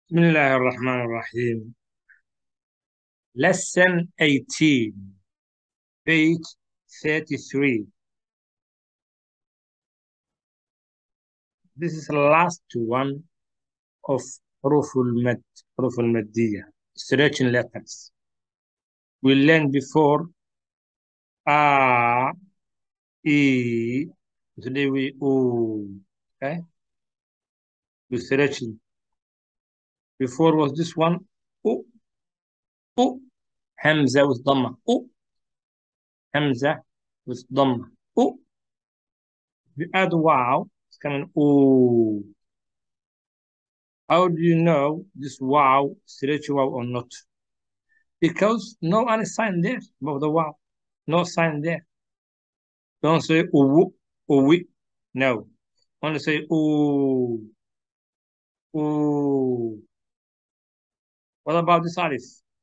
بسم الله الرحمن الرحيم. Lesson 18, page 33. This is the last one of حروف المادية, stretching letters. We learned before A, E, today we O, okay? We stretching. Before was this one, O, O, Hamza with Dhamma, O, Hamza with Dhamma, O. We add wow, it's coming O. How do you know this wow stretch wow or not? Because no any sign there above the wow. No sign there. Don't say uwu, uwi. No. Only say ooh, ooh. What about this alif?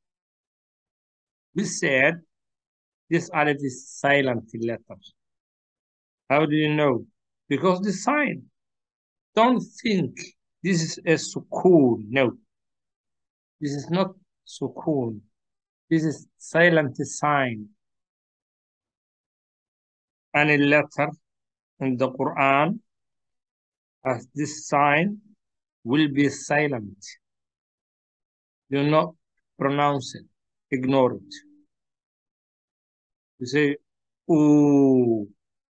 We said this alif is silent letter. How do you know? Because the sign. Don't think this is a sukoon. No. This is not sukoon. This is silent sign. Any letter in the Quran as this sign will be silent. Do not pronounce it. Ignore it. You say, ooh.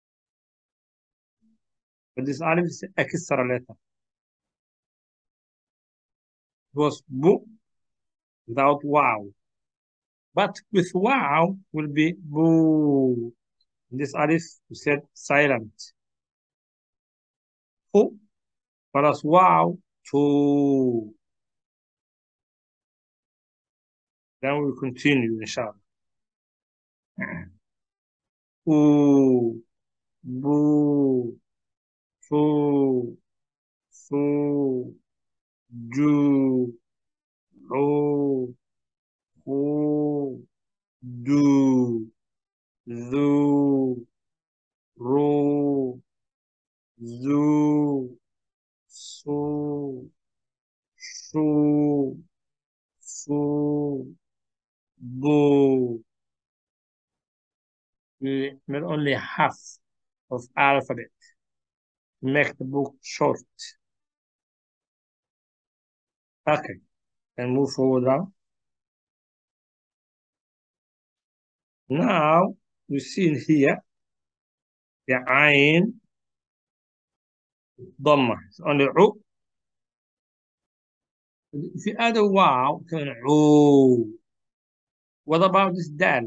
But this alif is an extra letter. It was bu without wow. But with wow will be boo. This alif we said silent. Fu plus wow, to. Then we continue, inshallah. Ooh, boo, foo, foo, do, oh, who, do, do, ro, zo, so, so, so, bo. We made only half of alphabet to make the book short. Okay, and move forward now. Now we see here the ain ضمة. It's only عو. If you add a wow, can عو. What about this dal?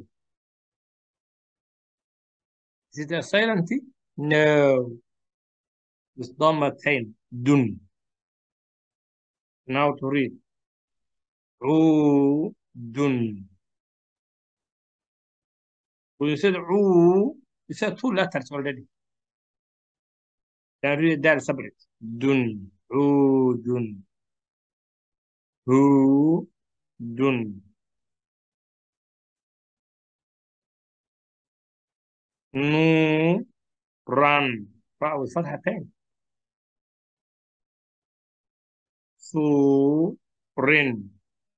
Is it a silent T? No. It's ضمتين. Dun. Now to read. Dun. When you said you said two letters already. Then read dal separate. Dun. Dun. Dun. Run. فاء والفتحتين. rin.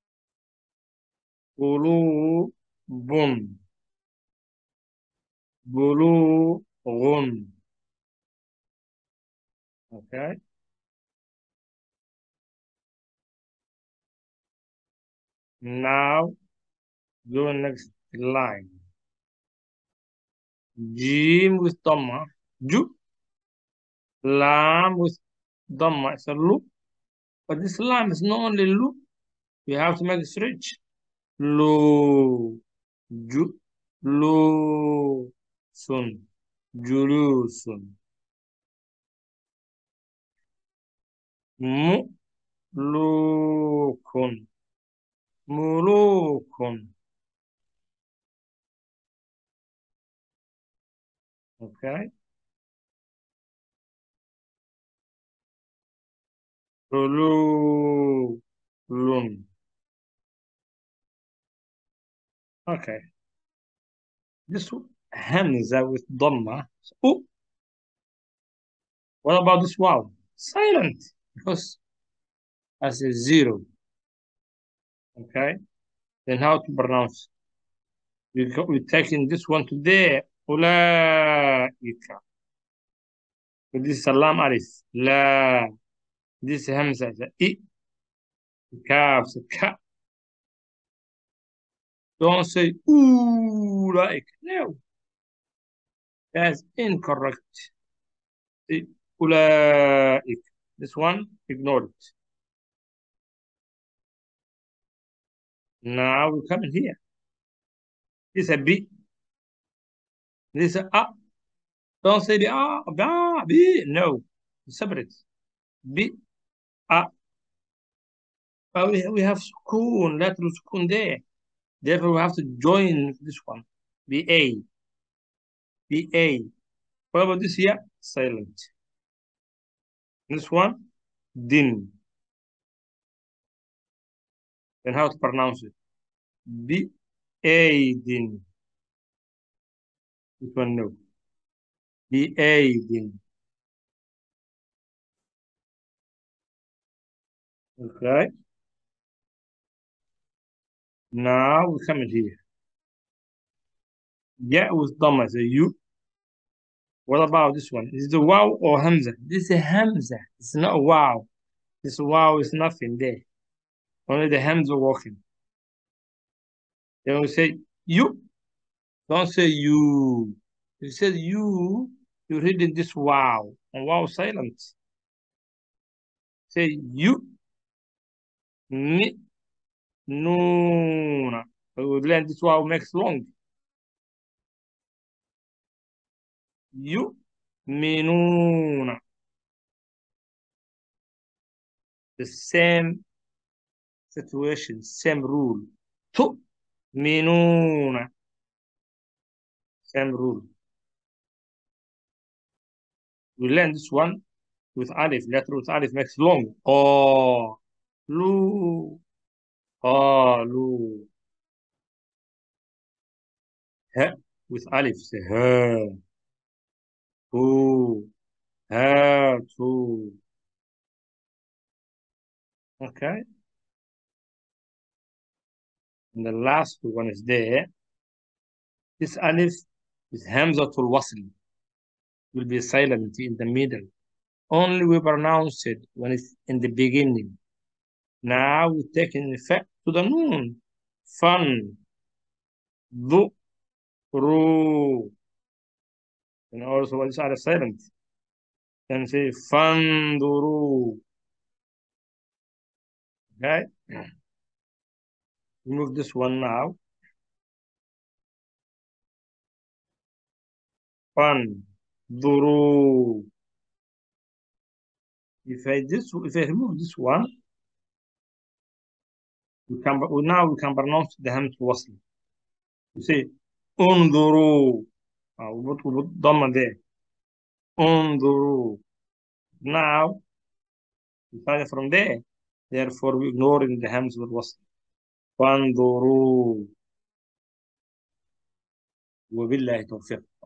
Bun. Bulughun. Okay. Now do next line. Jim with Dhamma. Ju. Lam with Dhamma. It's a loop. But this lam is not only loop. We have to make it stretch. Lo. Ju. Lo. Sun. Julusun. Mu. Lukun. Mulukun. Okay. Lulun. Okay. This Hamza with Dhamma. Oh, what about this wow? Silent. Because as a zero. Okay. Then how to pronounce? We're taking this one to there. أولئك. This is Salam Alif. La. This is Hamza. I. Kaf. Ka. Don't say أولئك. No. That's incorrect. Say أولئك. This one, ignore it. Now we come in here. This is a B. This is a A. Don't say the A. B. B. No. Separate. B. A. We have sukun, lateral sukun there. Therefore, we have to join this one. B-A. B-A. What about this here? Silent. This one, din. Then how to pronounce it? B-A din. This one, no. B-A din. Okay. Now we come in here. Yeah, with Dhamma. So you. What about this one? Is it a wow or Hamza? This is a Hamza. It's not a wow. This wow is nothing there. Only the Hamza walking. Then we say you. Don't say you. You said you. You're reading this wow. And wow silent. Say you. Ni. Noona. We would learn this wow makes long. You. Minuna. The same situation, same rule. Tu. Minuna. Same rule. We learn this one with alif. Letter with alif makes long. Oh. Lu. Oh. Lu. He. With alif. Say he. Who. How to. Okay. And the last one is there. This alif is Hamzatul Wasl. Will be silent in the middle. Only we pronounce it when it's in the beginning. Now we take an effect to the noon. Fun. Du. Ru. And also when it's alif silent. Then say Fanduru. Okay. Remove this one now. Fanduru. If I remove this one, now we can pronounce the hamz wasl. You say unzuru. We put dhamma there. Unzuru. Now we start from there. Therefore, we ignoring the hamz wasl. Fanzuru. وبالله توفيق.